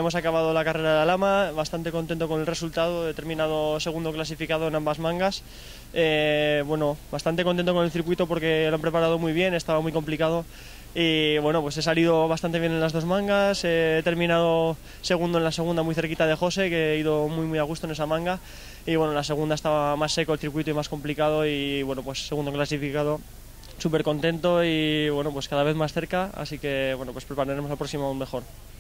hemos acabado la carrera de Alhama, bastante contento con el resultado, he terminado segundo clasificado en ambas mangas. Bueno, bastante contento con el circuito porque lo han preparado muy bien, estaba muy complicado y bueno, pues he salido bastante bien en las dos mangas, he terminado segundo en la segunda muy cerquita de José, que he ido muy a gusto en esa manga, y bueno, en la segunda estaba más seco el circuito y más complicado y bueno, pues segundo clasificado, súper contento y bueno, pues cada vez más cerca, así que bueno, pues prepararemos al próximo aún mejor.